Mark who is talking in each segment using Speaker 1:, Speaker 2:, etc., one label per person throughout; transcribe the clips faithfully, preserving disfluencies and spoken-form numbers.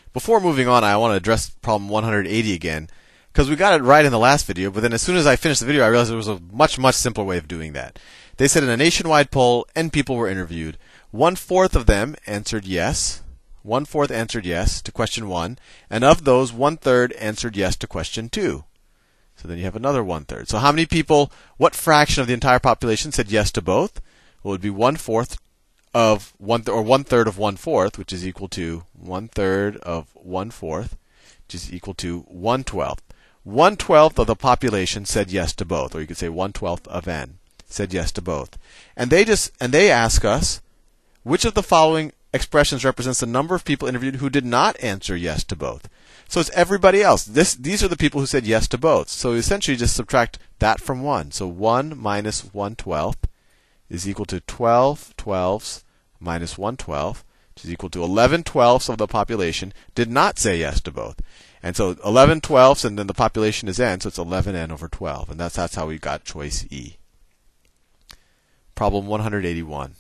Speaker 1: Before moving on, I want to address problem one hundred eighty again, because we got it right in the last video, but then as soon as I finished the video, I realized there was a much, much simpler way of doing that. They said in a nationwide poll, N people were interviewed. One-fourth of them answered yes. One-fourth answered yes to question one. And of those, one-third answered yes to question two. So then you have another one-third. So how many people, what fraction of the entire population said yes to both? Well, it would be one-fourth of one, th- or one-third of one-fourth, which is equal to one-third of one-fourth, which is equal to one-twelfth. One-twelfth of the population said yes to both, or you could say one-twelfth of n said yes to both. And they just and they ask us, which of the following expressions represents the number of people interviewed who did not answer yes to both? So it's everybody else. This these are the people who said yes to both. So essentially just subtract that from one. So one minus one-twelfth is equal to twelve twelfths minus one-twelfth, which is equal to eleven twelfths of the population did not say yes to both. And so eleven twelfths, and then the population is n, so it's eleven n over twelve. And that's, that's how we got choice E. Problem one hundred eighty-one.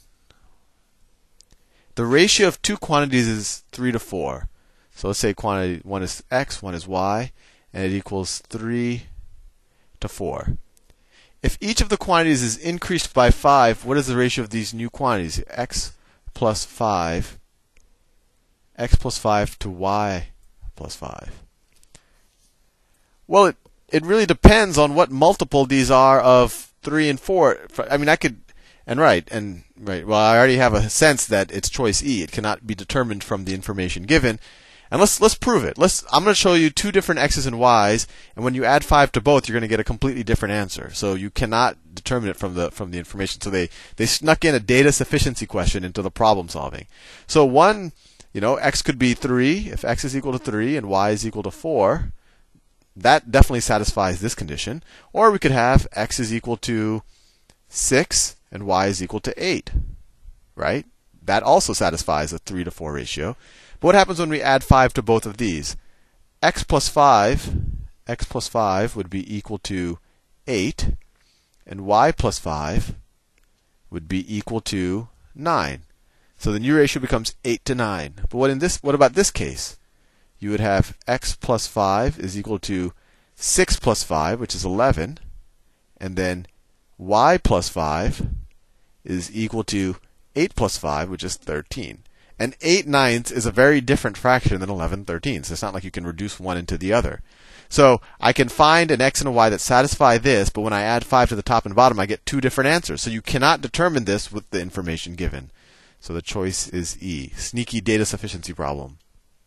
Speaker 1: The ratio of two quantities is three to four. So let's say quantity one is x, one is y, and it equals three to four. If each of the quantities is increased by five, what is the ratio of these new quantities? X plus five, x plus five to y plus five. Well, it, it really depends on what multiple these are of three and four. I mean, I could, and right, and right. Well, I already have a sense that it's choice E. It cannot be determined from the information given. And let's let's prove it. Let's. I'm going to show you two different x's and y's, and when you add five to both, you're going to get a completely different answer. So you cannot determine it from the from the information. So they they snuck in a data sufficiency question into the problem solving. So one, you know, x could be three if x is equal to three and y is equal to four. That definitely satisfies this condition. Or we could have x is equal to six and y is equal to eight, right? That also satisfies a three to four ratio. But what happens when we add five to both of these? X plus five, x plus five would be equal to eight, and y plus five would be equal to nine. So the new ratio becomes eight to nine. But what in this? What about this case? You would have x plus five is equal to six plus five, which is eleven, and then y plus five is equal to eight plus five, which is thirteen. And eight ninths is a very different fraction than eleven thirteenths. It's not like you can reduce one into the other. So I can find an x and a y that satisfy this, but when I add five to the top and bottom, I get two different answers. So you cannot determine this with the information given. So the choice is E. Sneaky data sufficiency problem.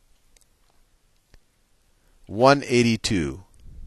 Speaker 1: one eighty-two.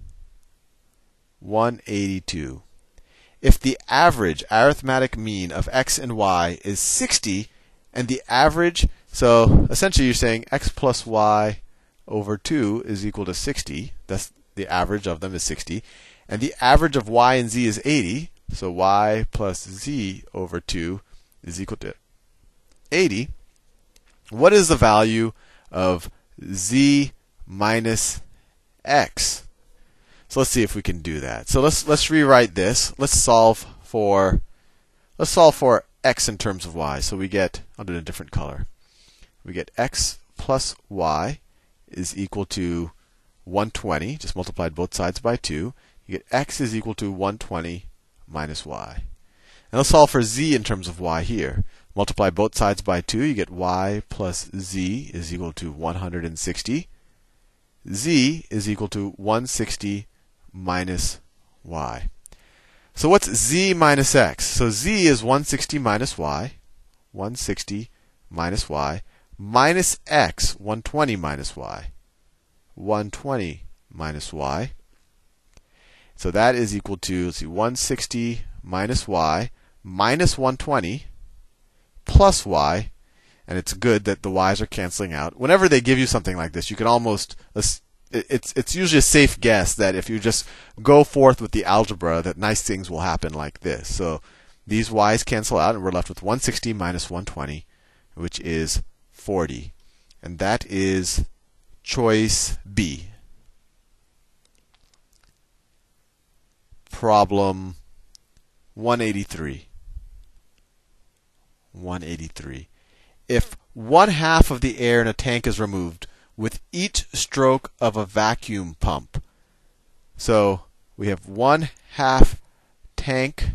Speaker 1: one eighty-two. If the average arithmetic mean of x and y is sixty, and the average, so essentially you're saying x plus y over two is equal to sixty. That's the average of them is sixty. And the average of y and z is eighty. So y plus z over two is equal to eighty. What is the value of z minus x? So let's see if we can do that. So let's let's rewrite this. Let's solve for let's solve for x in terms of y. So we get, I'll do it in a different color. We get x plus y is equal to one hundred twenty, just multiplied both sides by two. You get x is equal to one hundred twenty minus y. And let's solve for z in terms of y here. Multiply both sides by two, you get y plus z is equal to one hundred sixty. Z is equal to one hundred sixty minus y. So what's z minus x? So z is one hundred sixty minus y, one hundred sixty minus y, minus x, one hundred twenty minus y, one hundred twenty minus y. So that is equal to, let's see, one hundred sixty minus y minus one hundred twenty plus y. And it's good that the y's are canceling out. Whenever they give you something like this, you can almost, it's it's usually a safe guess that if you just go forth with the algebra, that nice things will happen like this. So these y's cancel out, and we're left with one hundred sixty minus one hundred twenty, which is forty. And that is choice B. Problem one eighty-three. one eighty-three. If one half of the air in a tank is removed, with each stroke of a vacuum pump. So we have one half tank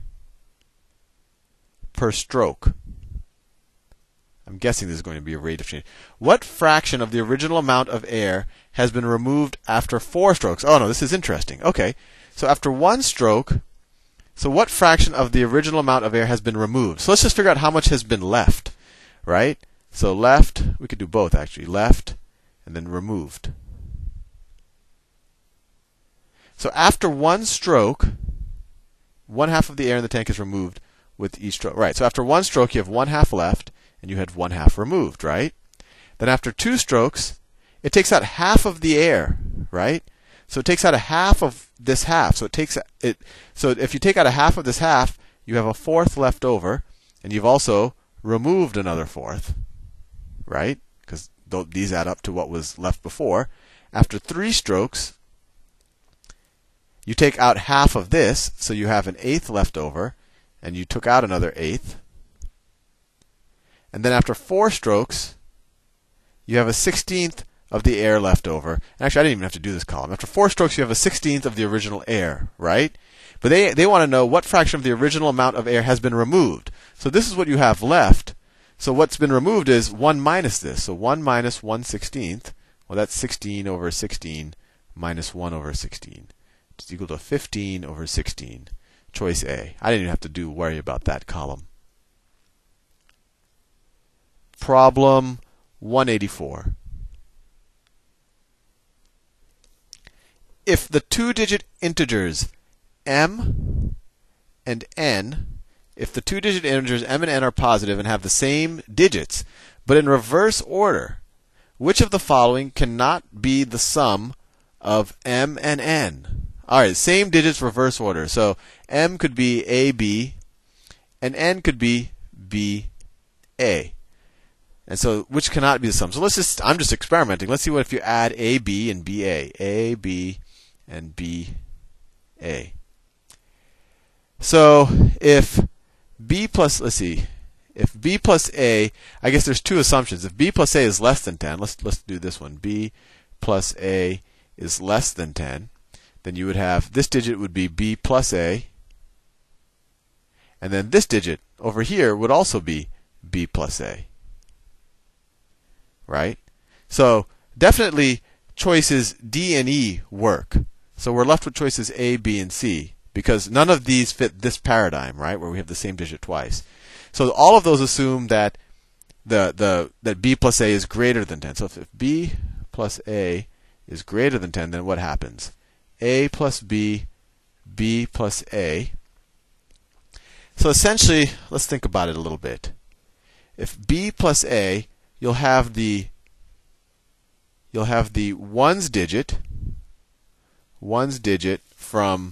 Speaker 1: per stroke. I'm guessing this is going to be a rate of change. What fraction of the original amount of air has been removed after four strokes? Oh no, this is interesting. Okay, so after one stroke, so what fraction of the original amount of air has been removed? So let's just figure out how much has been left, right? So left, we could do both actually. Left and then removed. So after one stroke, one half of the air in the tank is removed with each stroke. Right, so after one stroke, you have one half left, and you had one half removed, right? Then after two strokes, it takes out half of the air, right? So it takes out a half of this half. So it takes it. So if you take out a half of this half, you have a fourth left over, and you've also removed another fourth, right? Because these add up to what was left before. After three strokes, you take out half of this, so you have an eighth left over, and you took out another eighth. And then after four strokes, you have a sixteenth of the air left over. And actually, I didn't even have to do this column. After four strokes, you have a sixteenth of the original air, right? But they, they want to know what fraction of the original amount of air has been removed. So this is what you have left. So what's been removed is one minus this. So one minus one sixteenth. Well, that's sixteen over sixteen minus one over sixteen. It's equal to fifteen over sixteen. Choice A. I didn't even have to do worry about that column. Problem one eighty-four. If the two-digit integers m and n, if the two-digit integers m and n are positive and have the same digits, but in reverse order, which of the following cannot be the sum of m and n? All right, same digits, reverse order. So m could be a, b, and n could be b, a. And so, which cannot be the sum? So let's just, I'm just experimenting. Let's see what if you add A, B, and B, A. A, B, and B, A. So if B plus, let's see, if B plus A, I guess there's two assumptions. If B plus A is less than ten, let's, let's do this one. B plus A is less than ten, then you would have, this digit would be B plus A, and then this digit over here would also be B plus A. Right? So definitely choices D and E work. So we're left with choices A, B, and C because none of these fit this paradigm, right, where we have the same digit twice. So all of those assume that the the that B plus A is greater than ten. So if, if B plus A is greater than ten, then what happens? A plus B, B plus A. So essentially, let's think about it a little bit. If B plus A, you'll have the you'll have the ones digit ones digit from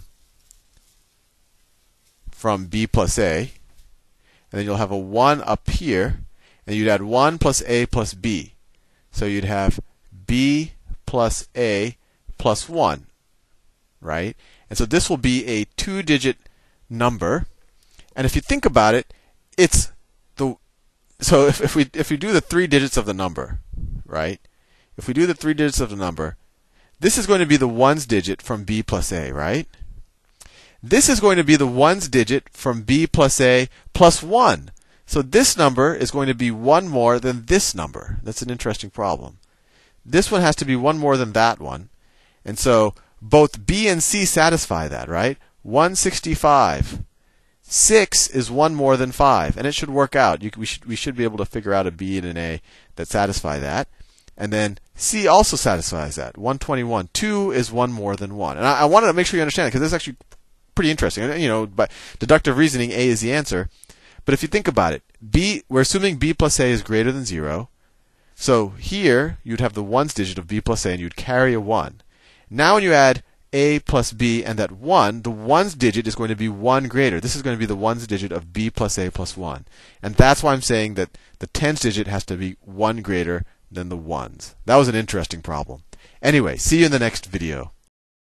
Speaker 1: from B plus A, and then you'll have a one up here, and you'd add one plus A plus B. So you'd have B plus A plus one, right? And so this will be a two-digit number. And if you think about it, it's the so if, if we if we do the three digits of the number, right? If we do the three digits of the number, this is going to be the ones digit from B plus A, right? This is going to be the ones digit from B plus A plus one. So this number is going to be one more than this number. That's an interesting problem. This one has to be one more than that one. And so both B and C satisfy that, right? one sixty-five. six is one more than five, and it should work out. You, we, should, we should be able to figure out a B and an A that satisfy that. And then C also satisfies that. one twenty-one. two is one more than one. And I, I wanted to make sure you understand it because this is actually pretty interesting. You know, by deductive reasoning, A is the answer. But if you think about it, B, we're assuming B plus A is greater than zero. So here, you'd have the ones digit of B plus A, and you'd carry a one. Now when you add A plus B and that one, the ones digit is going to be one greater. This is going to be the ones digit of B plus A plus one. And that's why I'm saying that the tens digit has to be one greater than the ones. That was an interesting problem. Anyway, see you in the next video.